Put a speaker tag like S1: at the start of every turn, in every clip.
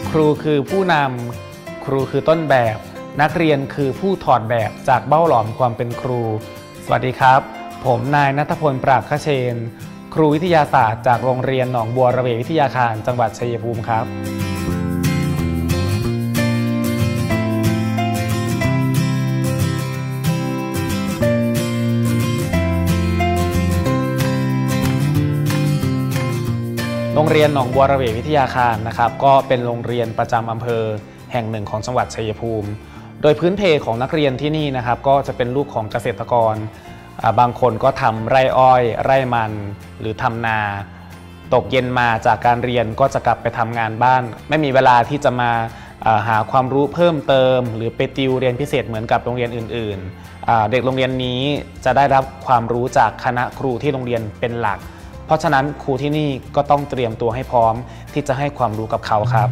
S1: ครูคือผู้นำครูคือต้นแบบนักเรียนคือผู้ถอดแบบจากเบ้าหลอมความเป็นครูสวัสดีครับผมนายณัฐพล ปราบขเชนครูวิทยาศาสตร์จากโรงเรียนหนองบัวระเววิทยาคารจังหวัดชัยภูมิครับโรงเรียนหนองบัวระเววิทยาคารนะครับก็เป็นโรงเรียนประจำอำเภอแห่งหนึ่งของจังหวัดชัยภูมิโดยพื้นเพของนักเรียนที่นี่นะครับก็จะเป็นลูกของเกษตรกรบางคนก็ทำไร่อ้อยไร่มันหรือทำนาตกเย็นมาจากการเรียนก็จะกลับไปทำงานบ้านไม่มีเวลาที่จะมาหาความรู้เพิ่มเติมหรือไปติวเรียนพิเศษเหมือนกับโรงเรียนอื่นๆเด็กโรงเรียนนี้จะได้รับความรู้จากคณะครูที่โรงเรียนเป็นหลักเพราะฉะนั้นครูที่นี่ก็ต้องเตรียมตัวให้พร้อมที่จะให้ความรู้กับเขาครับ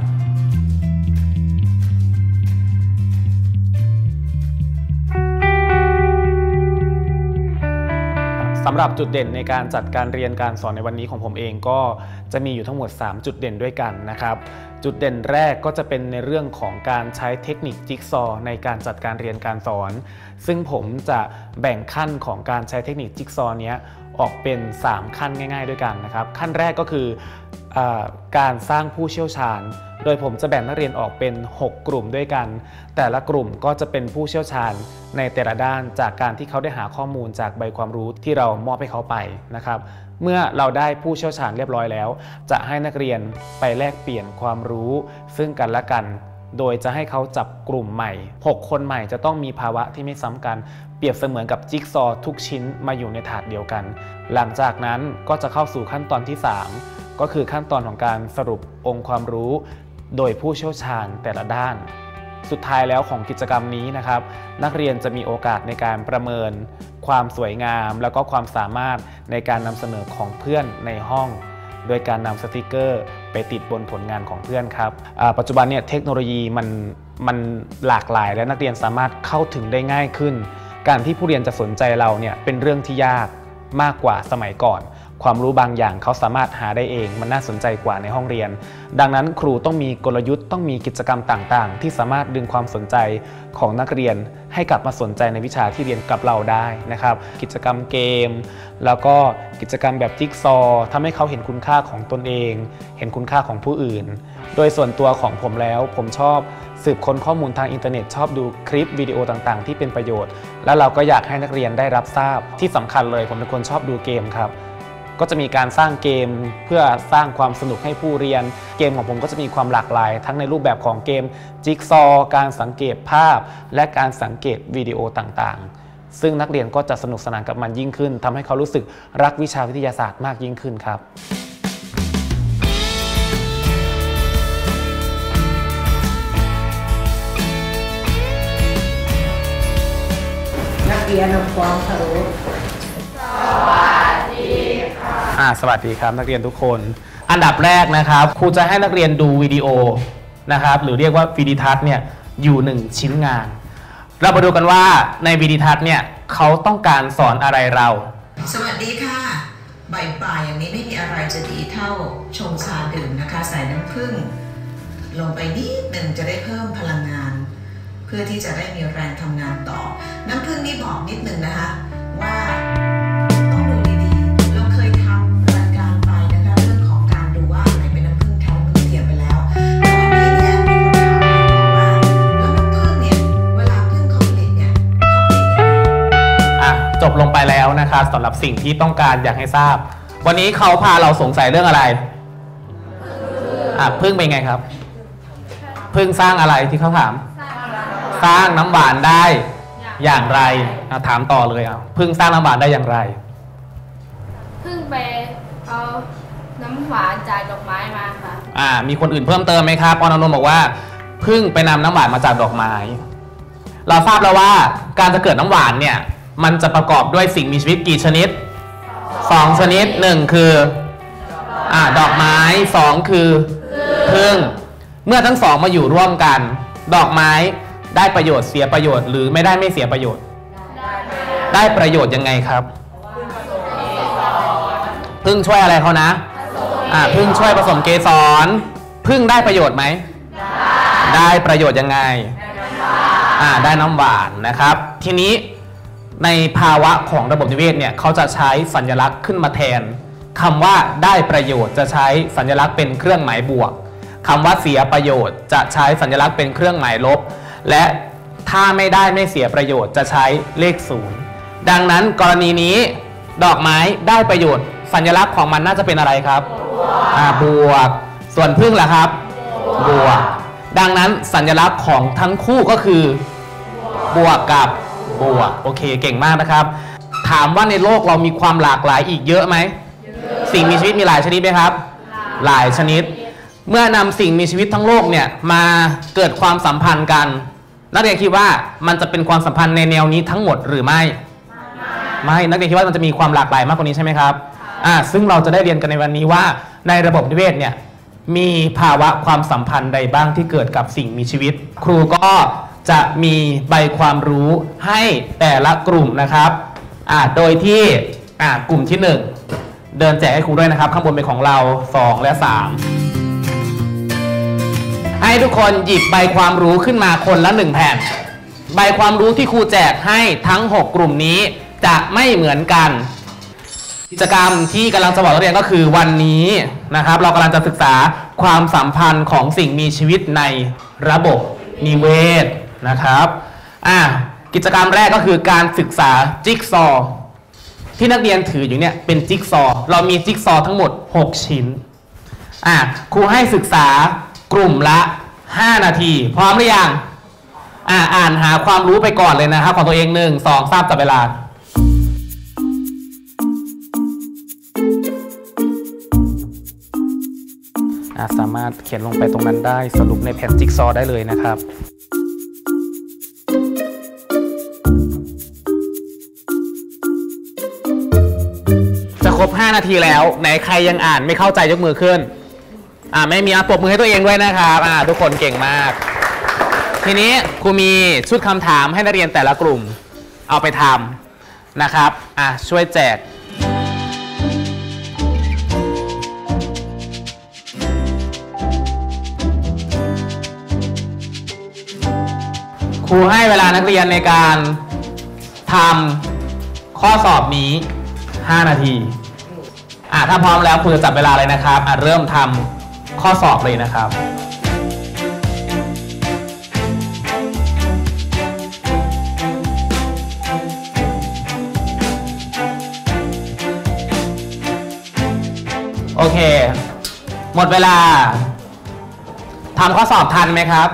S1: สำหรับจุดเด่นในการจัดการเรียนการสอนในวันนี้ของผมเองก็จะมีอยู่ทั้งหมด3จุดเด่นด้วยกันนะครับจุดเด่นแรกก็จะเป็นในเรื่องของการใช้เทคนิคจิ๊กซอว์ในการจัดการเรียนการสอนซึ่งผมจะแบ่งขั้นของการใช้เทคนิคจิ๊กซอว์นี้ออกเป็น3ขั้นง่ายๆด้วยกันนะครับขั้นแรกก็คือการสร้างผู้เชี่ยวชาญโดยผมจะแบ่งนักเรียนออกเป็น6กลุ่มด้วยกันแต่ละกลุ่มก็จะเป็นผู้เชี่ยวชาญในแต่ละด้านจากการที่เขาได้หาข้อมูลจากใบความรู้ที่เรามอบให้เขาไปนะครับเมื่อเราได้ผู้เชี่ยวชาญเรียบร้อยแล้วจะให้นักเรียนไปแลกเปลี่ยนความรู้ซึ่งกันและกันโดยจะให้เขาจับกลุ่มใหม่6คนใหม่จะต้องมีภาวะที่ไม่ซ้ำกันเปรียบเสมือนกับจิ๊กซอว์ทุกชิ้นมาอยู่ในถาดเดียวกันหลังจากนั้นก็จะเข้าสู่ขั้นตอนที่3ก็คือขั้นตอนของการสรุปองค์ความรู้โดยผู้เชี่ยวชาญแต่ละด้านสุดท้ายแล้วของกิจกรรมนี้นะครับนักเรียนจะมีโอกาสในการประเมินความสวยงามแล้วก็ความสามารถในการนำเสนอของเพื่อนในห้องโดยการนำสติกเกอร์ไปติดบนผลงานของเพื่อนครับปัจจุบันเนี่ยเทคโนโลยีมันหลากหลายและนักเรียนสามารถเข้าถึงได้ง่ายขึ้นการที่ผู้เรียนจะสนใจเราเนี่ยเป็นเรื่องที่ยากมากกว่าสมัยก่อนความรู้บางอย่างเขาสามารถหาได้เองมันน่าสนใจกว่าในห้องเรียนดังนั้นครูต้องมีกลยุทธ์ต้องมีกิจกรรมต่างๆที่สามารถดึงความสนใจของนักเรียนให้กลับมาสนใจในวิชาที่เรียนกับเราได้นะครับกิจกรรมเกมแล้วก็กิจกรรมแบบจิ๊กซอว์ทำให้เขาเห็นคุณค่าของตนเองเห็นคุณค่าของผู้อื่นโดยส่วนตัวของผมแล้วผมชอบสืบค้นข้อมูลทางอินเทอร์เน็ตชอบดูคลิปวิดีโอต่างๆที่เป็นประโยชน์แล้วเราก็อยากให้นักเรียนได้รับทราบที่สำคัญเลยผมเป็นคนชอบดูเกมครับก็จะมีการสร้างเกมเพื่อสร้างความสนุกให้ผู้เรียนเกมของผมก็จะมีความหลากหลายทั้งในรูปแบบของเกมจิ๊กซอว์การสังเกตภาพและการสังเกตวิดีโอต่างๆซึ่งนักเรียนก็จะสนุกสนานกับมันยิ่งขึ้นทำให้เขารู้สึกรักวิชาวิทยาศาสตร์มากยิ่งขึ้นครับ
S2: นักเรียนความเคารพ
S1: สวัสดีครับนักเรียนทุกคนอันดับแรกนะครับครูจะให้นักเรียนดูวิดีโอนะครับหรือเรียกว่าวิดีทัศน์เนี่ยอยู่1ชิ้นงานเรามาดูกันว่าในวิดีทัศน์เนี่ยเขาต้องการสอนอะไรเรา
S2: สวัสดีค่ะบ่ายอย่างนี้ไม่มีอะไรจะดีเท่าชงชาดื่มนะคะใส่น้ำผึ้งลงไปนิดหนึ่งจะได้เพิ่มพลังงานเพื่อที่จะได้มีแรงทำงานต่อน้ำผึ้งนี่บอกนิดหนึ่งนะคะว่า
S1: จบลงไปแล้วนะครับสำหรับสิ่งที่ต้องการอยากให้ทราบวันนี้เขาพาเราสงสัยเรื่องอะไรพึ่งเป็นไงครับพึ่งสร้างอะไรที่เขาถามสร้างน้ำหวานได้อย่างไรถามต่อเลยพึ่งสร้างน้ำหวานได้อย่างไร
S3: พึ่งไปเอาน้ำหวานจากดอกไม้มาค่ะ
S1: มีคนอื่นเพิ่มเติมไหมครับอนันต์บอกว่าพึ่งไปนำน้ำหวานมาจากดอกไม้เราทราบแล้วว่าการจะเกิดน้ำหวานเนี่ยมันจะประกอบด้วยสิ่งมีชีวิตกี่ชนิด2ชนิด1คือดอกไม้2คือพึ่งเมื่อทั้งสองมาอยู่ร่วมกันดอกไม้ได้ประโยชน์เสียประโยชน์หรือไม่เสียประโยชน์ได้ประโยชน์ยังไงครับพึ่งช่วยอะไรเขานะพึ่งช่วยผสมเกสรพึ่งได้ประโยชน์ไหมได้ประโยชน์ยังไงได้น้ำหวานนะครับทีนี้ในภาวะของระบบนิเวศเนี่ยเขาจะใช้สัญลักษณ์ขึ้นมาแทนคำว่าได้ประโยชน์จะใช้สัญลักษณ์เป็นเครื่องหมายบวกคำว่าเสียประโยชน์จะใช้สัญลักษณ์เป็นเครื่องหมายลบและถ้าไม่ได้ไม่เสียประโยชน์จะใช้เลข0ดังนั้นกรณีนี้ดอกไม้ได้ประโยชน์สัญลักษณ์ของมันน่าจะเป็นอะไรครับบวกส่วนผึ้งล่ะครับบวกดังนั้นสัญลักษณ์ของทั้งคู่ก็คือบวกกับบวกโอเคเก่งมากนะครับถามว่าในโลกเรามีความหลากหลายอีกเยอะไหมสิ่งมีชีวิตมีหลายชนิดไหมครับหลายชนิดเมื่อนำสิ่งมีชีวิตทั้งโลกเนี่ยมาเกิดความสัมพันธ์กันนักเรียนคิดว่ามันจะเป็นความสัมพันธ์ในแนวนี้ทั้งหมดหรือไม่นักเรียนคิดว่ามันจะมีความหลากหลายมากกว่านี้ใช่ไหมครับซึ่งเราจะได้เรียนกันในวันนี้ว่าในระบบนิเวศเนี่ยมีภาวะความสัมพันธ์ใดบ้างที่เกิดกับสิ่งมีชีวิตครูก็จะมีใบความรู้ให้แต่ละกลุ่มนะครับโดยที่กลุ่มที่1เดินแจกให้ครูด้วยนะครับข้างบนเป็นของเรา2และ3ให้ทุกคนหยิบใบความรู้ขึ้นมาคนละ1แผ่นใบความรู้ที่ครูแจกให้ทั้ง6กลุ่มนี้จะไม่เหมือนกันกิจกรรมที่กำลังจะบอกนักเรียนก็คือวันนี้นะครับเรากำลังจะศึกษาความสัมพันธ์ของสิ่งมีชีวิตในระบบนิเวศนะครับกิจกรรมแรกก็คือการศึกษาจิ๊กซอว์ที่นักเรียนถืออยู่เนี่ยเป็นจิ๊กซอว์เรามีจิ๊กซอว์ทั้งหมด6ชิ้นครูให้ศึกษากลุ่มละ5นาทีพร้อมหรือยังอ่านหาความรู้ไปก่อนเลยนะครับของตัวเอง1 2 3จับเวลาสามารถเขียนลงไปตรงนั้นได้สรุปในแผ่นจิ๊กซอว์ได้เลยนะครับจะครบ5นาทีแล้วไหนใครยังอ่านไม่เข้าใจยกมือขึ้นไม่มีปรบมือให้ตัวเองด้วยนะครับทุกคนเก่งมากทีนี้ครูมีชุดคำถามให้นักเรียนแต่ละกลุ่มเอาไปทำนะครับช่วยแจกครูให้เวลานักเรียนในการทำข้อสอบนี้5นาทีถ้าพร้อมแล้วครูจะจับเวลาเลยนะครับเริ่มทำข้อสอบเลยนะครับโอเคหมดเวลาทำข้อสอบทันไหมครับ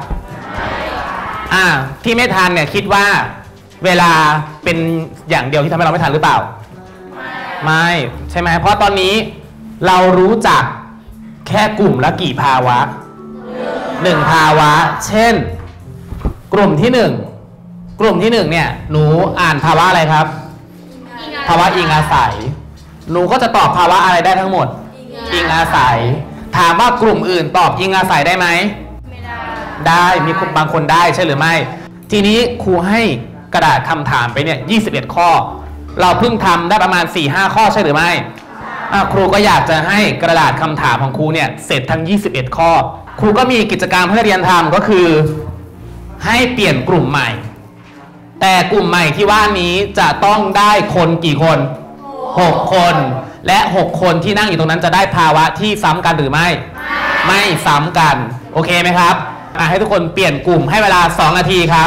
S1: ที่ไม่ทันเนี่ยคิดว่าเวลาเป็นอย่างเดียวที่ทำให้เราไม่ทันหรือเปล่าไม่ใช่ไหมเพราะตอนนี้เรารู้จักแค่กลุ่มละกี่ภาวะ1ภาวะเช่นกลุ่มที่1เนี่ยหนูอ่านภาวะอะไรครับภาวะอิงอาศัยหนูก็จะตอบภาวะอะไรได้ทั้งหมดอิงอาศัยถามว่ากลุ่มอื่นตอบอิงอาศัยได้ไหมได้มีบางคนได้ใช่หรือไม่ทีนี้ครูให้กระดาษคำถามไปเนี่ย21ข้อเราเพิ่งทำได้ประมาณ 4-5 ข้อใช่หรือไม่ครูก็อยากจะให้กระดาษคำถามของครูเนี่ยเสร็จทั้ง21ข้อครูก็มีกิจกรรมให้เรียนทำก็คือให้เปลี่ยนกลุ่มใหม่แต่กลุ่มใหม่ที่ว่านี้จะต้องได้คนกี่คน6คนและ6คนที่นั่งอยู่ตรงนั้นจะได้ภาวะที่ซ้ำกันหรือไม่ซ้ำกันโอเคไหมครับให้ทุกคนเปลี่ยนกลุ่มให้เวลา2นาทีครับ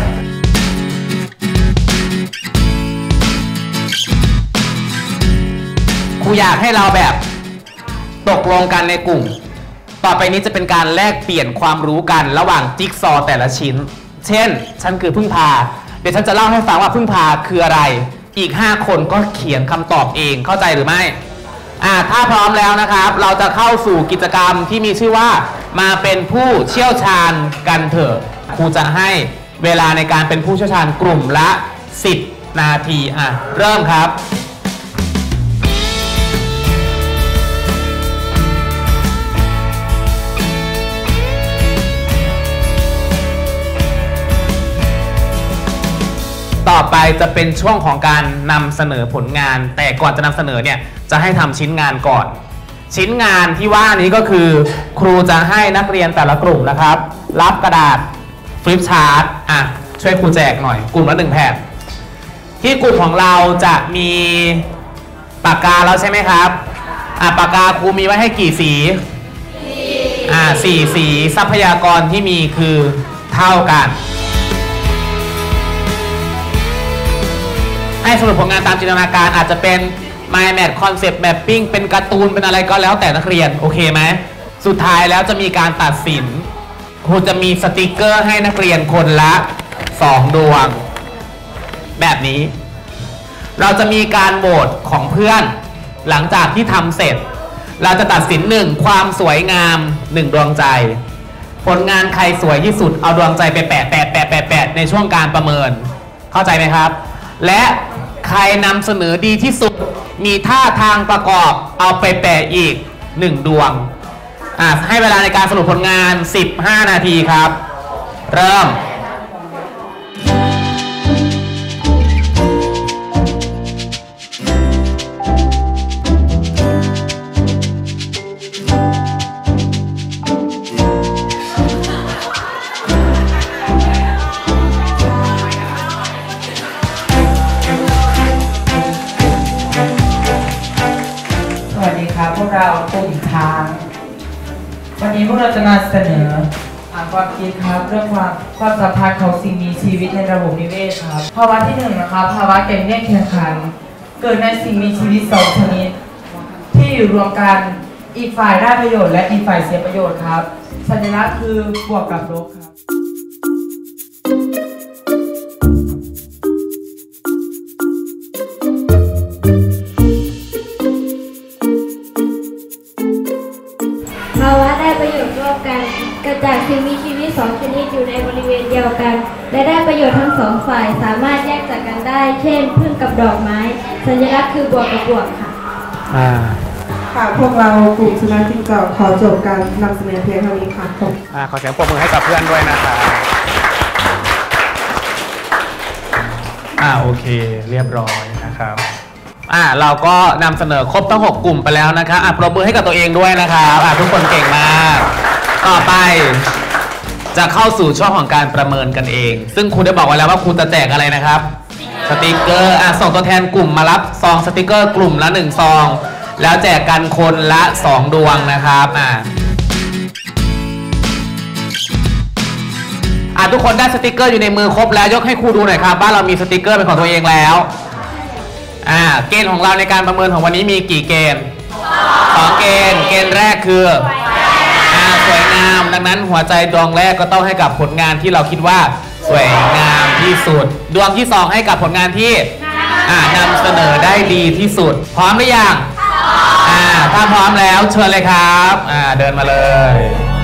S1: ครูอยากให้เราแบบตกลงกันในกลุ่มต่อไปนี้จะเป็นการแลกเปลี่ยนความรู้กันระหว่างจิ๊กซอว์แต่ละชิ้นเช่นฉันคือพึ่งพาเดี๋ยวฉันจะเล่าให้ฟังว่าพึ่งพาคืออะไรอีก5คนก็เขียนคำตอบเองเข้าใจหรือไม่ถ้าพร้อมแล้วนะครับเราจะเข้าสู่กิจกรรมที่มีชื่อว่ามาเป็นผู้เชี่ยวชาญกันเถอะครูจะให้เวลาในการเป็นผู้เชี่ยวชาญกลุ่มละ10นาทีเริ่มครับ ต่อไปจะเป็นช่วงของการนำเสนอผลงานแต่ก่อนจะนำเสนอเนี่ยจะให้ทำชิ้นงานก่อนชิ้นงานที่ว่านี้ก็คือครูจะให้นักเรียนแต่ละกลุ่มนะครับรับกระดาษฟลิปชาร์ตช่วยครูแจกหน่อยกลุ่มละ1แผ่นที่กลุ่มของเราจะมีปากกาแล้วใช่ไหมครับปากกาครูมีไว้ให้กี่สี4 สีทรัพยากรที่มีคือเท่ากันให้สรุปผลงานตามจินตนาการอาจจะเป็น Mind Map Concept Mapping เป็นการ์ตูนเป็นอะไรก็แล้วแต่นักเรียนโอเคไหมสุดท้ายแล้วจะมีการตัดสินครูจะมีสติกเกอร์ให้นักเรียนคนละ2 ดวงแบบนี้เราจะมีการโหวตของเพื่อนหลังจากที่ทำเสร็จเราจะตัดสิน1ความสวยงาม1ดวงใจผลงานใครสวยที่สุดเอาดวงใจไปแปะในช่วงการประเมินเข้าใจไหมครับและใครนำเสนอดีที่สุดมีท่าทางประกอบเอาไปแปะอีก1ดวงให้เวลาในการสรุปผลงาน15 นาทีครับเริ่ม
S4: พวกเรากลุ่มทางวันนี้พวกเราจะมาเสนอความคิดครับเรื่องความสัมพันธ์ของสิ่งมีชีวิตในระบบนิเวศครับภาวะที่1นะครับภาวะแข่งแย่งแข่งขันเกิดในสิ่งมีชีวิต2ชนิดที่อยู่รวมกันอีกฝ่ายได้ประโยชน์และอีกฝ่ายเสียประโยชน์ครับสัญลักษณ์คือบวกกับลบครับ
S5: ภาวะได้ประโยชน์ร่วมกันเกิดจากสิ่งมีชีวิต2ชนิดอยู่ในบริเวณเดียวกันและได้ประโยชน์ทั้ง2ฝ่ายสามารถแยกจากกันได้เช่นผึ้งกับดอกไม้สัญลักษณ์คือบวกกับบวกค่ะ
S6: ค่ะพวกเรากลุ่มสุนัขจิ้งจอกขอจบการนำเสนอเพียงเท่านี้ค่ะ
S1: ขอเสียงปรบมือให้กับเพื่อนด้วยนะครับโอเคเรียบร้อยนะครับเราก็นำเสนอครบทั้ง6กลุ่มไปแล้วนะครับปรบมือให้กับตัวเองด้วยนะครับทุกคนเก่งมากต่อไปจะเข้าสู่ช่วงของการประเมินกันเองซึ่งครูได้บอกไว้แล้วว่าครูจะแจกอะไรนะครับสติกเกอร์ส่งตัวแทนกลุ่มมารับซองสติกเกอร์กลุ่มละ1ซองแล้วแจกกันคนละ2ดวงนะครับทุกคนได้สติกเกอร์อยู่ในมือครบแล้วยกให้ครูดูหน่อยครับบ้านเรามีสติกเกอร์เป็นของตัวเองแล้วเกณฑ์ของเราในการประเมินของวันนี้มีกี่เกณฑ์2เกณฑ์แรกคือสวยงามดังนั้นหัวใจดวงแรกก็ต้องให้กับผลงานที่เราคิดว่าสวยงามที่สุดดวงที่2ให้กับผลงานที่นำเสนอได้ดีที่สุดพร้อมหรือยังถ้าพร้อมแล้วเชิญเลยครับเดินมาเลย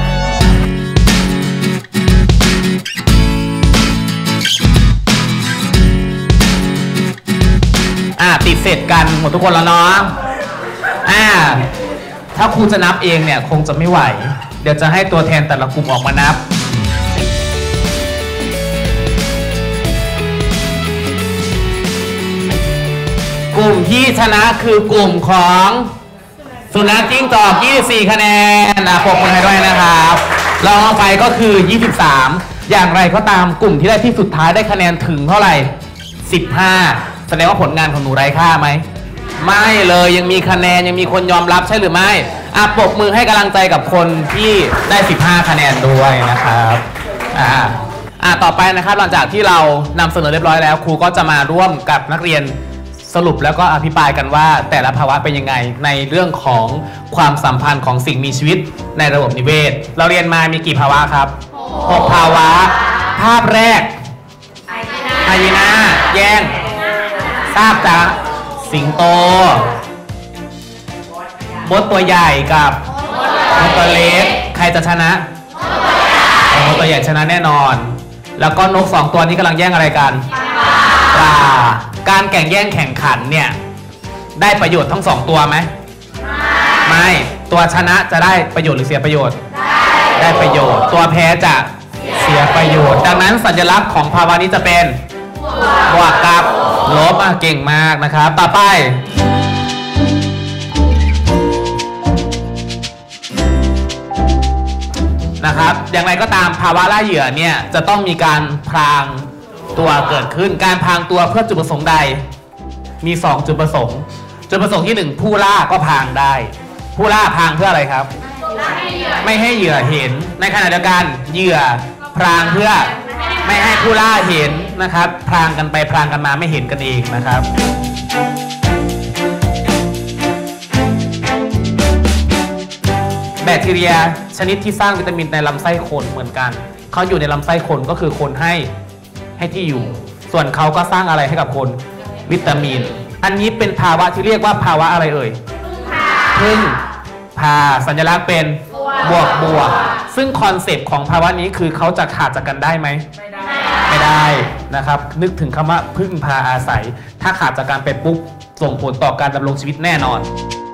S1: ติดเสร็จกันหมดทุกคนแล้วเนาะถ้าครูจะนับเองเนี่ยคงจะไม่ไหวเดี๋ยวจะให้ตัวแทนแต่ละกลุ่มออกมานับกลุ่มที่ชนะคือกลุ่มของสุนัขจิ้งจอก24 คะแนนปรบมือให้ด้วยนะครับรองลงไปก็คือ23อย่างไรก็ตามกลุ่มที่ได้ที่สุดท้ายได้คะแนนถึงเท่าไหร่15แสดงว่าผลงานของหนูไร้ค่าไหมไม่เลยยังมีคะแนนยังมีคนยอมรับใช่หรือไม่ปรบมือให้กำลังใจกับคนที่ได้15คะแนนด้วยนะครับต่อไปนะครับหลังจากที่เรานำเสนอเรียบร้อยแล้วครูก็จะมาร่วมกับนักเรียนสรุปแล้วก็อภิปรายกันว่าแต่ละภาวะเป็นยังไงในเรื่องของความสัมพันธ์ของสิ่งมีชีวิตในระบบนิเวศเราเรียนมามีกี่ภาวะครับ6ภาวะภาพแรกไฮยีน่าแย่งทราบจากสิงโตมดตัวใหญ่กับมดตัวเล็กใครจะชนะมดตัวใหญ่ชนะแน่นอนแล้วก็นก2ตัวนี้กำลังแย่งอะไรกันปลาการแข่งแย่งแข่งขันเนี่ยได้ประโยชน์ทั้ง2ตัวไหมไม่ตัวชนะจะได้ประโยชน์หรือเสียประโยชน์ได้ประโยชน์ตัวแพ้จะเสียประโยชน์ดังนั้นสัญลักษณ์ของภาวะนี้จะเป็นบวกกับลบเก่งมากนะครับต่อไปนะครับอย่างไรก็ตามภาวะล่าเหยื่อเนี่ยจะต้องมีการพรางตัวเกิดขึ้นการพรางตัวเพื่อจุดประสงค์ใดมี2จุดประสงค์จุดประสงค์ที่1ผู้ล่าก็พรางได้ผู้ล่าพรางเพื่ออะไรครับไม่ให้เหยื่อเห็นในขณะเดียวกันเหยื่อพรางเพื่อไม่ให้ผู้ล่าเห็นนะครับพรางกันไปพรางกันมาไม่เห็นกันเองนะครับแบคทีเรียชนิดที่สร้างวิตามินในลำไส้คนเหมือนกันเขาอยู่ในลำไส้คนก็คือคนให้ที่อยู่ส่วนเขาก็สร้างอะไรให้กับคนวิตามินอันนี้เป็นภาวะที่เรียกว่าภาวะอะไรเอ่ยพึ่งพาสัญลักษณ์เป็นบวกซึ่งคอนเซปต์ของภาวะนี้คือเขาจะขาดจากกันได้ไหมไม่ได้นะครับนึกถึงคำว่าพึ่งพาอาศัยถ้าขาดจากการเป็นปุ๊บส่งผลต่อการดำรงชีวิตแน่นอน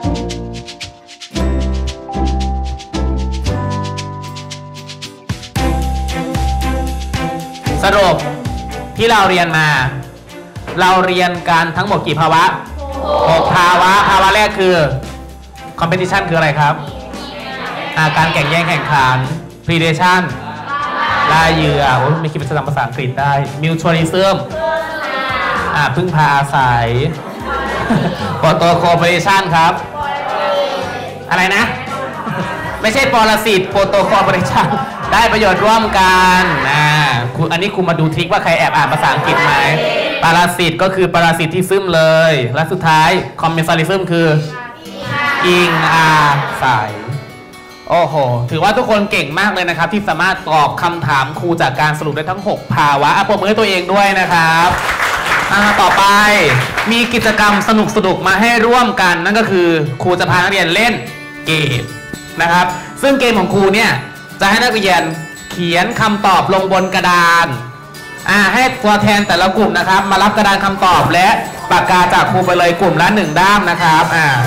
S1: สรุปที่เราเรียนมาเราเรียนกันทั้งหมดกี่ภาวะ6ภาวะแรกคือ competition คืออะไรครับการแข่งแย่งแข่งขัน predation ล่าเหยื่อไม่คิดภาษาอังกฤษได้ mutualism พึ่งพาอาศัย cooperation ครับอะไรนะไม่ใช่ปรสิต cooperation ได้ประโยชน์ร่วมกันอันนี้คุณมาดูทริคว่าใครแอบอ่านภาษาอังกฤษไหมปรสิตก็คือปรสิตที่ซึมเลยและสุดท้ายคอมเมนซาริซึมคืออิงอาศัยโอ้โหถือว่าทุกคนเก่งมากเลยนะครับที่สามารถตอบคำถามครูจากการสรุปได้ทั้ง6ภาวะปรบมือให้ตัวเองด้วยนะครับต่อไปมีกิจกรรมสนุกๆมาให้ร่วมกันนั่นก็คือครูจะพานักเรียนเล่นเกมนะครับซึ่งเกมของครูเนี่ยจะให้นักเรียนเขียนคำตอบลงบนกระดานให้ตัวแทนแต่ละกลุ่มนะครับมารับกระดานคำตอบและปากกาจากครูไปเลยกลุ่มละ1ด้ามนะครับ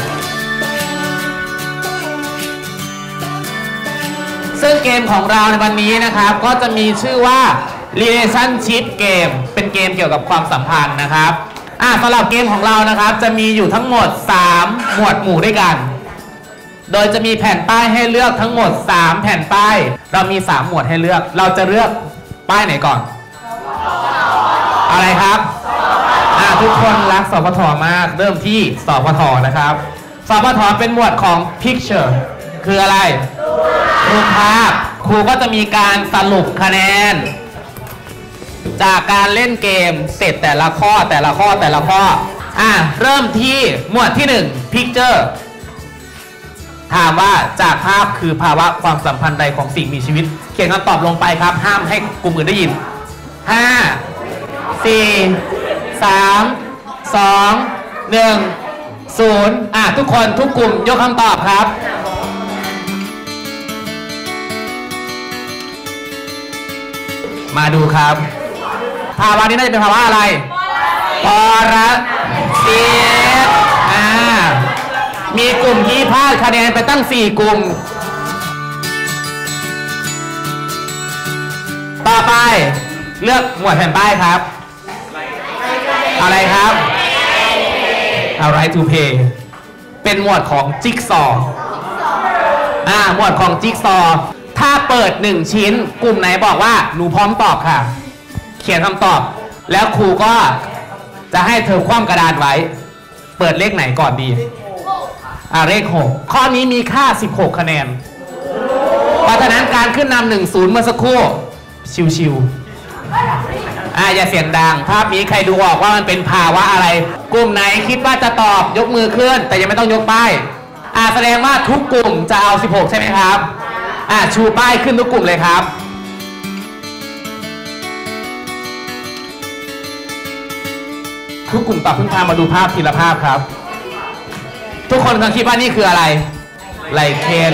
S1: ซึ่งเกมของเราในวันนี้นะครับก็จะมีชื่อว่า relationship game เป็นเกมเกี่ยวกับความสัมพันธ์นะครับสำหรับเกมของเรานะครับจะมีอยู่ทั้งหมด3หมวดหมู่ด้วยกันโดยจะมีแผ่นป้ายให้เลือกทั้งหมด3แผ่นป้ายเรามี3หมวดให้เลือกเราจะเลือกป้ายไหนก่อนอะไรครับทุกคนรักสพทมากเริ่มที่สพทนะครับสพทเป็นหมวดของ picture คืออะไรรูปภาพครูก็จะมีการสรุปคะแนนจากการเล่นเกมเสร็จแต่ละข้อเริ่มที่หมวดที่1 pictureถามว่าจากภาพคือภาวะความสัมพันธ์ใดของสิ่งมีชีวิตเขียนคำตอบลงไปครับห้ามให้กลุ่มอื่นได้ยิน5 4 3 2 1 0ทุกคนทุกกลุ่มยกคำตอบครับมาดูครับภาวะนี้น่าจะเป็นภาวะอะไรปรสิตมีกลุ่มที่พลาดคะแนนไปตั้ง4กลุ่มต่อไปเลือกหมวดแผ่นป้ายครับอะไรครับ Right to Pay เป็นหมวดของจิ๊กซอว์หมวดของจิ๊กซอว์ถ้าเปิด1ชิ้นกลุ่มไหนบอกว่าหนูพร้อมตอบค่ะเขียนคำตอบแล้วครูก็จะให้เธอคว่ำกระดานไว้เปิดเลขไหนก่อนดีเลข6ข้อนี้มีค่า16คะแนนเพราะฉะนั้นการขึ้นนำ1-0เมื่อสักครู่ชิวๆอย่าเสียงดังภาพนี้ใครดูออกว่ามันเป็นภาวะอะไรกลุ่มไหนคิดว่าจะตอบยกมือขึ้นแต่ยังไม่ต้องยกป้ายแสดงว่าทุกกลุ่มจะเอา16ใช่ไหมครับชูป้ายขึ้นทุกกลุ่มเลยครับทุกกลุ่มตอบพึ่งพามาดูภาพทีละภาพครับทุกคนกำลังคิดว่านี่คืออะไรไลเคน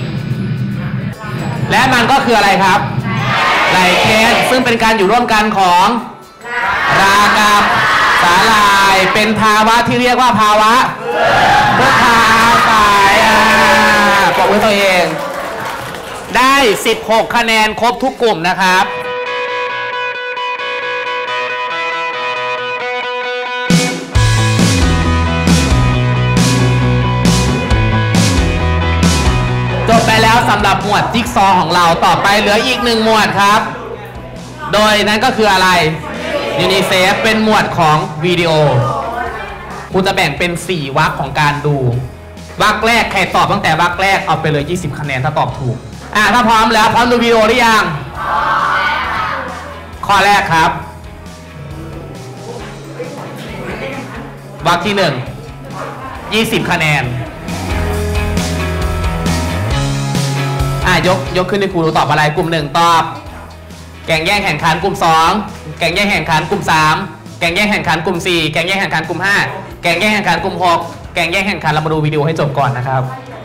S1: และมันก็คืออะไรครับไลเคนซึ่งเป็นการอยู่ร่วมกันของรากับสาหร่ายเป็นภาวะที่เรียกว่าภาวะพึ่งพาอาศัยปรบมือตัวเองได้16คะแนนครบทุกกลุ่มนะครับจบไปแล้ว
S7: แล้วสำหรับหมวดจิ๊กซอว์ของเราต่อไปเหลืออีก1หมวดครับโดยนั้นก็คืออะไรยูนิเซฟเป็นหมวดของวิดีโอคุณจะแบ่งเป็น4วรรคของการดูวรรคแรกใครตอบตั้งแต่วรรคแรกเอาไปเลย20คะแนนถ้าตอบถูกถ้าพร้อมแล้วพร้อมดูวิดีโอหรือยังข้อแรกครับวรรคที่1 20คะแนนยกขึ้นให้ครูดูตอบอะไรกลุ่ม1ตอบแข่งแย่งแข่งขันกลุ่ม2แข่งแย่งแข่งขันกลุ่ม3แข่งแย่งแข่งขันกลุ่ม4แข่งแย่งแข่งขันกลุ่ม5แข่งแย่งแข่งขันกลุ่ม6แข่งแย่งแข่งขันเรามาดูวิดีโอให้จบก่อนนะครับ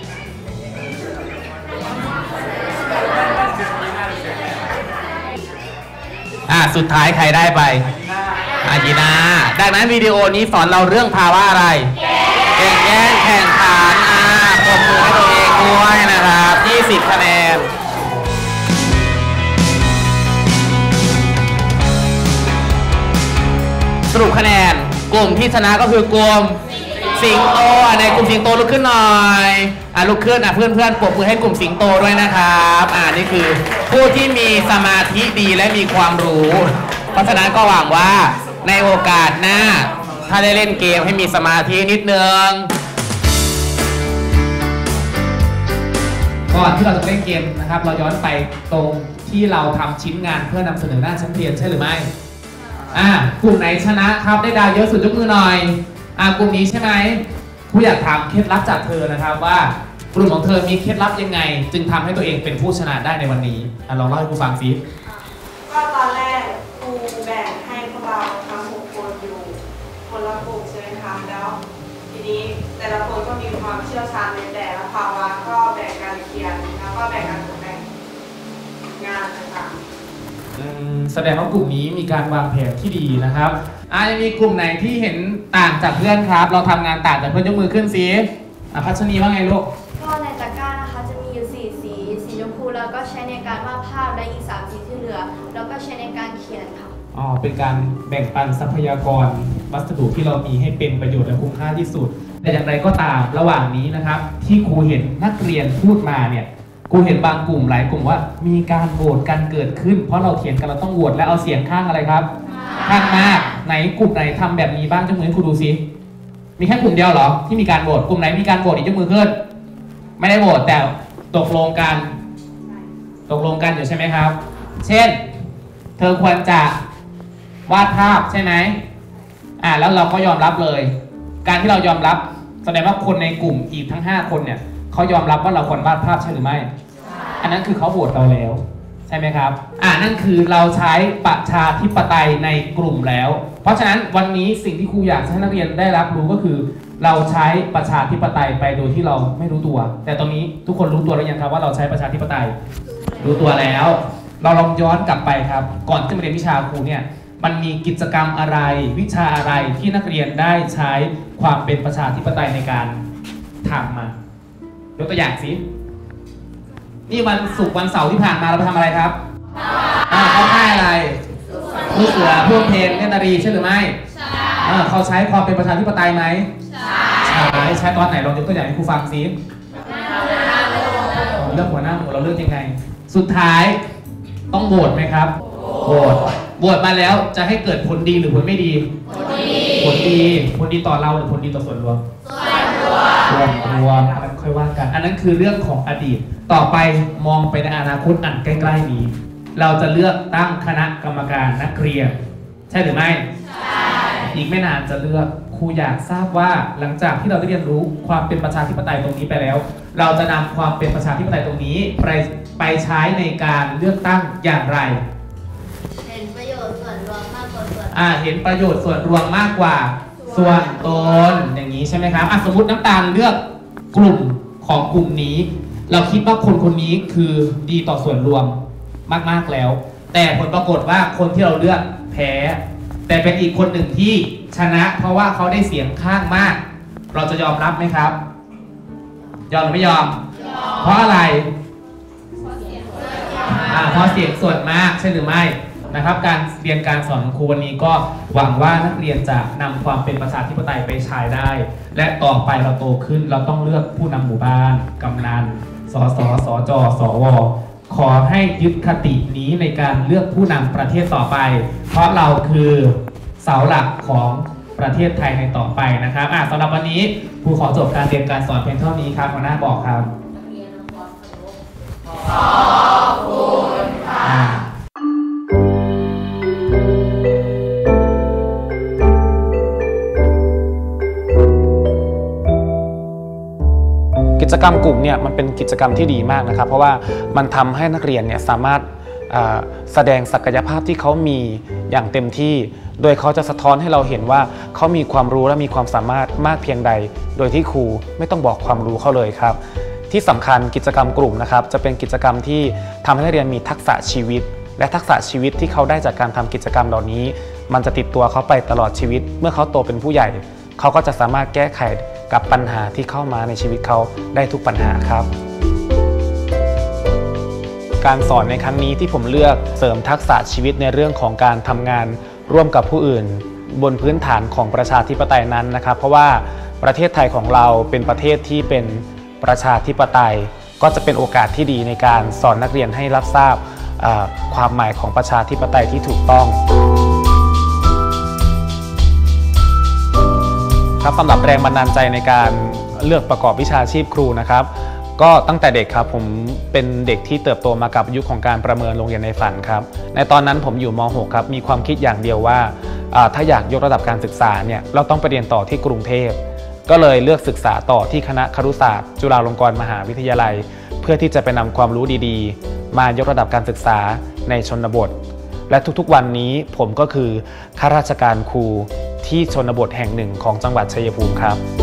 S7: สุดท้ายใครได้ไปยีน่าดังนั้นวิดีโอนี้สอนเราเรื่องภาวะอะไรแข่งแย่งแข่งขันปรบมือให้ตัวเองด้วยนะครับ20คะแนนสรุปคะแนนกลุ่มที่ชนะก็คือกลุ่มสิงโตในกลุ่มสิงโตลุกขึ้นหน่อยลุกขึ้นเพื่อนปรบมือให้กลุ่มสิงโตด้วยนะครับนี่คือผู้ที่มีสมาธิดีและมีความรู้เพราะฉะนั้นก็หวังว่าในโอกาสหน้าถ้าได้เล่นเกมให้มีสมาธินิดนึงก่อนที่เราจะเล่นเกมนะครับเราย้อนไปตรงที่เราทำชิ้นงานเพื่อนำเสนอหน้าชั้นเรียนใช่หรือไม่กลุ่มไหนชนะครับได้ดาวเยอะสุดยกมือหน่อยกลุ่มนี้ใช่ไหมครูอยากถามเคล็ดลับจากเธอนะครับว่ากลุ่มของเธอมีเคล็ดลับยังไงจึงทำให้ตัวเองเป็นผู้ชนะได้ในวันนี้ลองเล่าให้ครูฟังสิ
S6: ก็ตอนแรกครูแบ่งให้พวกเราทั้ง6คนอยู่คนละกลุ่มใช่ไหมคะแล้วทีนี้แต่ละคนก็มีความเชี่ยวชาญในแต่ละภาวะก็แบ่งการเขียนแล้วก็แบ่งการตกแต่งงานต่าง
S7: ๆแสดงว่ากลุ่มนี้มีการวางแผนที่ดีนะครับยังมีกลุ่มไหนที่เห็นต่างจากเพื่อนครับเราทำงานต่างจากเพื่อนยกมือขึ้นสิพัชนีว่าไงลูก
S5: ก็ในตะกร้านะคะจะมีอยู่4สีชมพูแล้วก็ใช้ในการวาดภาพและอีก3สีที่เหลือแล้วก็ใช้ในการเขียนค่ะ
S7: เป็นการแบ่งปันทรัพยากรวัสดุที่เรามีให้เป็นประโยชน์และคุ้มค่าที่สุดแต่อย่างไรก็ตามระหว่างนี้นะครับที่ครูเห็นนักเรียนพูดมาเนี่ยครูเห็นบางกลุ่มหลายกลุ่มว่ามีการโหวตกันเกิดขึ้นเพราะเราเขียนกันเราต้องโหวตและเอาเสียงข้างอะไรครับข้างมากไหนกลุ่มไหนทำแบบนี้บ้างยกมือให้ครูดูซิมีแค่กลุ่มเดียวเหรอที่มีการโหวตกลุ่มไหนมีการโหวตอีกยกมือขึ้นไม่ได้โหวตแต่ตกลงกันอยู่ใช่ไหมครับเช่นเธอควรจะวาดภาพใช่ไหมแล้วเราก็ยอมรับเลยการที่เรายอมรับแสดงว่าคนในกลุ่มอีกทั้ง5คนเนี่ยเขายอมรับว่าเราควรวาดภาพใช่หรือไม่อันนั้นคือเขาโหวตเราแล้วใช่ไหมครับนั่นคือเราใช้ประชาธิปไตยในกลุ่มแล้วเพราะฉะนั้นวันนี้สิ่งที่ครูอยากให้นักเรียนได้รับรู้ก็คือเราใช้ประชาธิปไตยไปโดยที่เราไม่รู้ตัวแต่ตอนนี้ทุกคนรู้ตัวหรือยังครับว่าเราใช้ประชาธิปไตยรู้ตัวแล้วเราลองย้อนกลับไปครับก่อนที่จะมาเรียนวิชาครูเนี่ยมันมีกิจกรรมอะไรวิชาอะไรที่นักเรียนได้ใช้ความเป็นประชาธิปไตยในการทำมายกตัวอย่างสินี่วันศุกร์วันเสาร์ที่ผ่านมาเราไปทำอะไรครับเขาให้อะไรลูกเสือพูดเพลงเล่นดนตรีใช่หรือไม่เขาใช้ความเป็นประชาธิปไตยไหมใช้ตอนไหนลองยกตัวอย่างให้ครูฟังสิเลือกหัวหน้าหมู่เราเลือกยังไงสุดท้ายต้องโหวตไหมครับโหวตมาแล้วจะให้เกิดผลดีหรือผลไม่ดีผลดีต่อเราหรือผลดีต่อส่วนรวมค่อยว่ากันอันนั้นคือเรื่องของอดีตต่อไปมองไปในอนาคตอันใกล้ๆนี้เราจะเลือกตั้งคณะกรรมการนักเรียนใช่หรือไม่ใช่อีกไม่นานจะเลือกครูอยากทราบว่าหลังจากที่เราได้เรียนรู้ความเป็นประชาธิปไตยตรงนี้ไปแล้วเราจะนำความเป็นประชาธิปไตยตรงนี้ไปใช้ในการเลือกตั้งอย่างไร
S5: เห็นประโยชน์ส่วนรวมมากกว่า
S7: เห็นประโยชน์ส่วนรวมมากกว่าส่วนตนอย่างนี้ใช่ไหมครับสมมติน้ำตาลเลือกกลุ่มของกลุ่มนี้เราคิดว่าคนนี้คือดีต่อส่วนรวมมากๆแล้วแต่ผลปรากฏว่าคนที่เราเลือกแพ้แต่เป็นอีกคนหนึ่งที่ชนะเพราะว่าเขาได้เสียงข้างมากเราจะยอมรับไหมครับยอมหรือไม่ยอมเพราะอะไรเพราะเสียงส่วนมากใช่หรือไม่นะครับการเรียนการสอนของครูวันนี้ก็หวังว่านักเรียนจะนำความเป็นประชาธิปไตยไปใช้ได้และต่อไปเราโตขึ้นเราต้องเลือกผู้นำหมู่บ้านกำนันสสสจสวขอให้ยึดคตินี้ในการเลือกผู้นำประเทศต่อไปเพราะเราคือเสาหลักของประเทศไทยในต่อไปนะครับสำหรับวันนี้ครูขอจบการเรียนการสอนเพียงเท่านี้ครับหัวหน้าบอกครับขอบคุณค่ะ
S1: กิจกรรมกลุ่มเนี่ยมันเป็นกิจกรรมที่ดีมากนะครับเพราะว่ามันทำให้นักเรียนเนี่ยสามารถแสดงศักยภาพที่เขามีอย่างเต็มที่โดยเขาจะสะท้อนให้เราเห็นว่าเขามีความรู้และมีความสามารถมากเพียงใดโดยที่ครูไม่ต้องบอกความรู้เขาเลยครับที่สำคัญกิจกรรมกลุ่มนะครับจะเป็นกิจกรรมที่ทำให้นักเรียนมีทักษะชีวิตและทักษะชีวิตที่เขาได้จากการทำกิจกรรมเหล่านี้มันจะติดตัวเขาไปตลอดชีวิตเมื่อเขาโตเป็นผู้ใหญ่เขาก็จะสามารถแก้ไขกับปัญหาที่เข้ามาในชีวิตเขาได้ทุกปัญหาครับการสอนในครั้งนี้ที่ผมเลือกเสริมทักษะชีวิตในเรื่องของการทำงานร่วมกับผู้อื่นบนพื้นฐานของประชาธิปไตยนั้นนะครับเพราะว่าประเทศไทยของเราเป็นประเทศที่เป็นประชาธิปไตยก็จะเป็นโอกาสที่ดีในการสอนนักเรียนให้รับทราบความหมายของประชาธิปไตยที่ถูกต้องครับสำหรับแรงบันดาลใจในการเลือกประกอบวิชาชีพครูนะครับก็ตั้งแต่เด็กครับผมเป็นเด็กที่เติบโตมากับยุคของการประเมินโรงเรียนในฝันครับในตอนนั้นผมอยู่ม.6 ครับมีความคิดอย่างเดียวว่าถ้าอยากยกระดับการศึกษาเนี่ยเราต้องไปเรียนต่อที่กรุงเทพก็เลยเลือกศึกษาต่อที่คณะครุศาสตร์จุฬาลงกรณ์มหาวิทยาลัยเพื่อที่จะไปนำความรู้ดีๆมายกระดับการศึกษาในชนบทและทุกๆวันนี้ผมก็คือข้าราชการครูที่ชนบทแห่งหนึ่งของจังหวัดชัยภูมิครับ